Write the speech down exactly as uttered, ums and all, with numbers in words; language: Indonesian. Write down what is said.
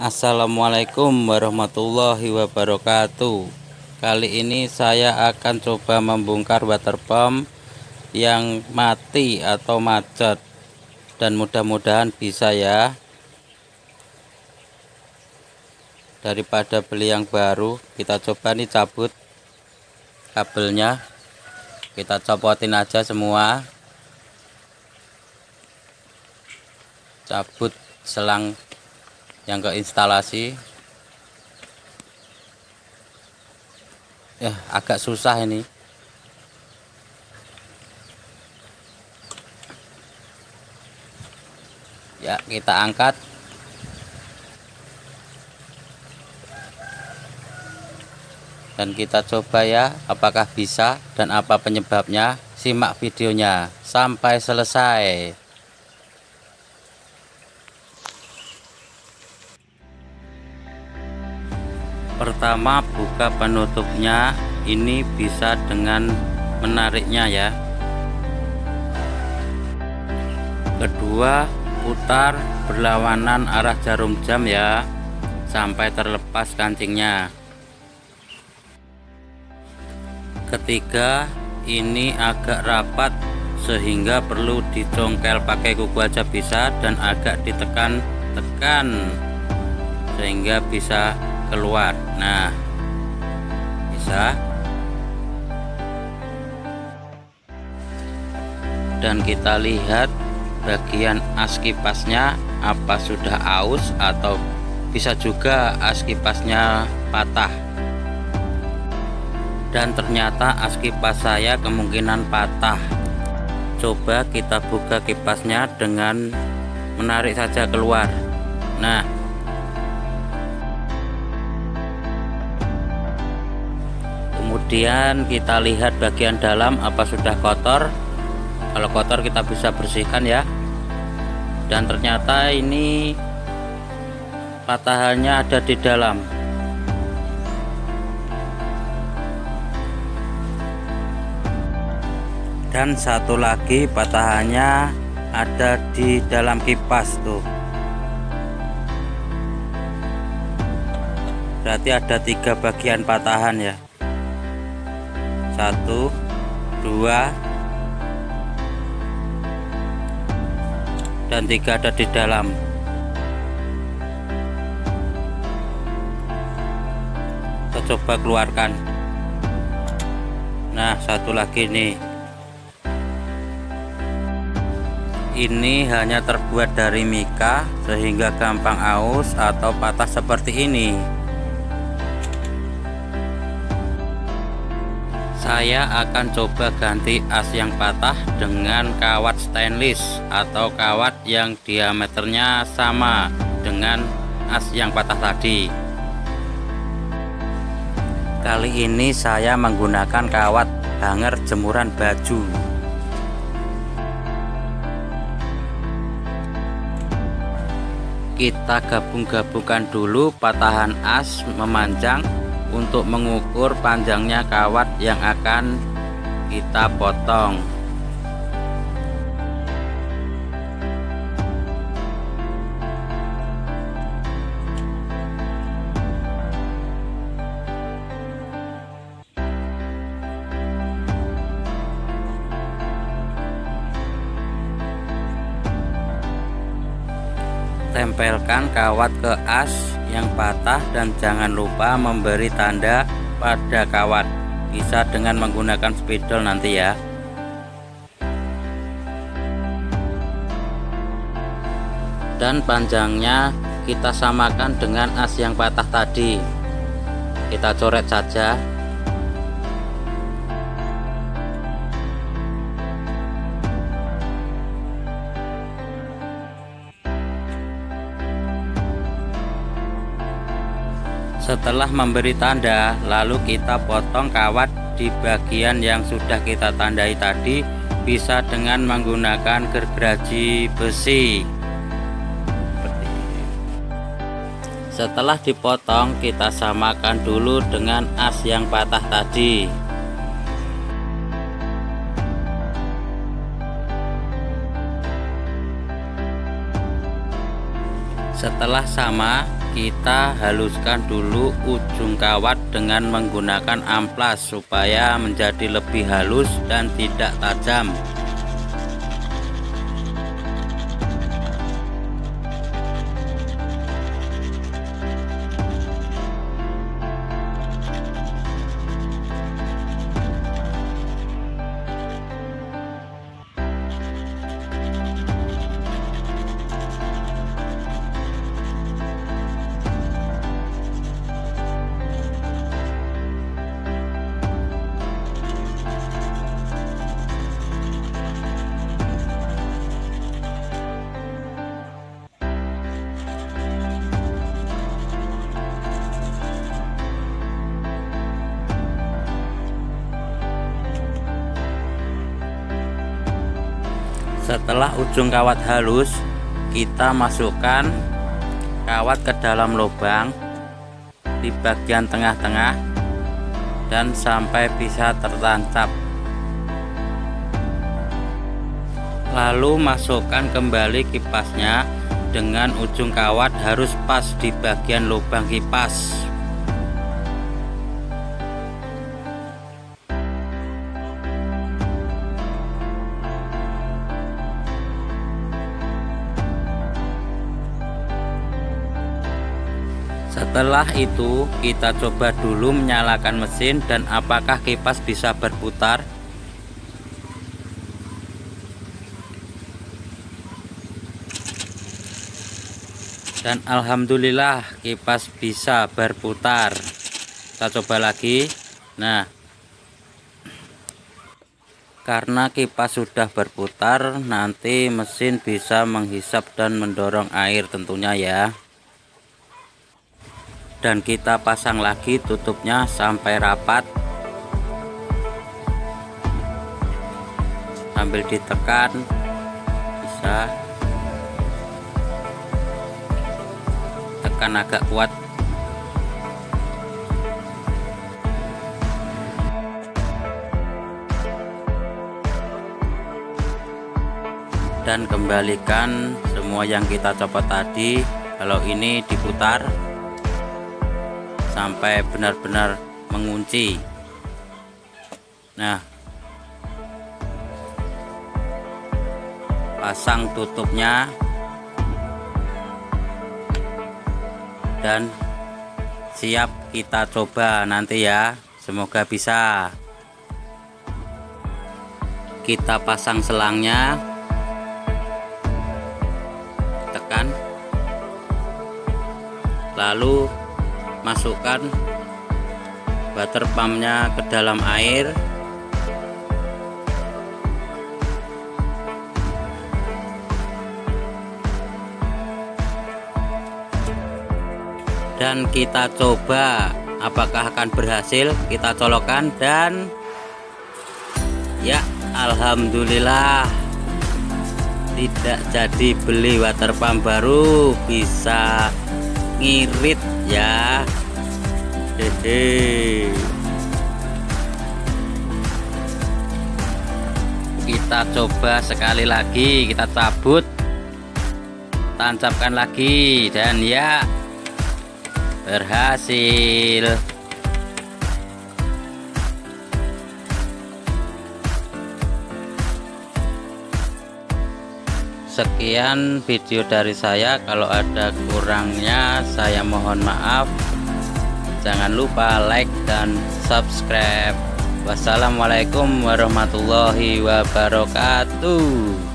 Assalamualaikum warahmatullahi wabarakatuh. Kali ini saya akan coba membongkar water pump yang mati atau macet, dan mudah-mudahan bisa ya. Daripada beli yang baru, kita coba nih cabut kabelnya. Kita copotin aja semua. Cabut selang yang ke instalasi. Ya, agak susah ini. Ya, kita angkat. Dan kita coba ya, apakah bisa dan apa penyebabnya. Simak videonya sampai selesai. Pertama, buka penutupnya. Ini bisa dengan menariknya ya. Kedua, putar berlawanan arah jarum jam ya, sampai terlepas kancingnya. Ketiga, ini agak rapat sehingga perlu dicongkel pakai kuku aja bisa, dan agak ditekan-tekan sehingga bisa keluar. Nah, bisa. Dan kita lihat bagian as kipasnya, apa sudah aus atau bisa juga as kipasnya patah. Dan ternyata as kipas saya kemungkinan patah. Coba kita buka kipasnya dengan menarik saja keluar. Nah, kemudian kita lihat bagian dalam apa sudah kotor. Kalau kotor kita bisa bersihkan ya. Dan ternyata ini patahannya ada di dalam. Dan satu lagi patahannya ada di dalam kipas tuh. Berarti ada tiga bagian patahan ya. Satu, dua, dan tiga ada di dalam. Kita coba keluarkan. Nah, satu lagi nih. Ini hanya terbuat dari mika sehingga gampang aus atau patah seperti ini. Saya akan coba ganti as yang patah dengan kawat stainless atau kawat yang diameternya sama dengan as yang patah tadi. Kali ini saya menggunakan kawat hanger jemuran baju. Kita gabung-gabungkan dulu patahan as memanjang untuk mengukur panjangnya kawat yang akan kita potong. Tempelkan kawat ke as yang patah dan jangan lupa memberi tanda pada kawat. Bisa dengan menggunakan spidol nanti ya. Dan panjangnya kita samakan dengan as yang patah tadi. Kita coret saja. Setelah memberi tanda, lalu kita potong kawat di bagian yang sudah kita tandai tadi, bisa dengan menggunakan gergaji besi. Setelah dipotong, kita samakan dulu dengan as yang patah tadi. Setelah sama, Kita haluskan dulu ujung kawat dengan menggunakan amplas supaya menjadi lebih halus dan tidak tajam. Setelah ujung kawat halus, kita masukkan kawat ke dalam lubang di bagian tengah-tengah dan sampai bisa tertancap. Lalu masukkan kembali kipasnya dengan ujung kawat harus pas di bagian lubang kipas. Setelah itu kita coba dulu menyalakan mesin dan apakah kipas bisa berputar. Dan alhamdulillah kipas bisa berputar. Kita coba lagi. Nah, karena kipas sudah berputar, nanti mesin bisa menghisap dan mendorong air tentunya ya. Dan kita pasang lagi tutupnya sampai rapat sambil ditekan, bisa tekan agak kuat. Dan kembalikan semua yang kita copot tadi. Kalau ini diputar sampai benar-benar mengunci. Nah, pasang tutupnya dan siap kita coba nanti ya. Semoga bisa. Kita pasang selangnya, tekan, lalu masukkan water pumpnya ke dalam air. Dan kita coba apakah akan berhasil. Kita colokkan dan ya alhamdulillah tidak jadi beli water pump baru, bisa ngirit ya. Hehe. Kita coba sekali lagi, kita cabut, tancapkan lagi dan ya berhasil. Sekian video dari saya, kalau ada kurangnya saya mohon maaf. Jangan lupa like dan subscribe. Wassalamualaikum warahmatullahi wabarakatuh.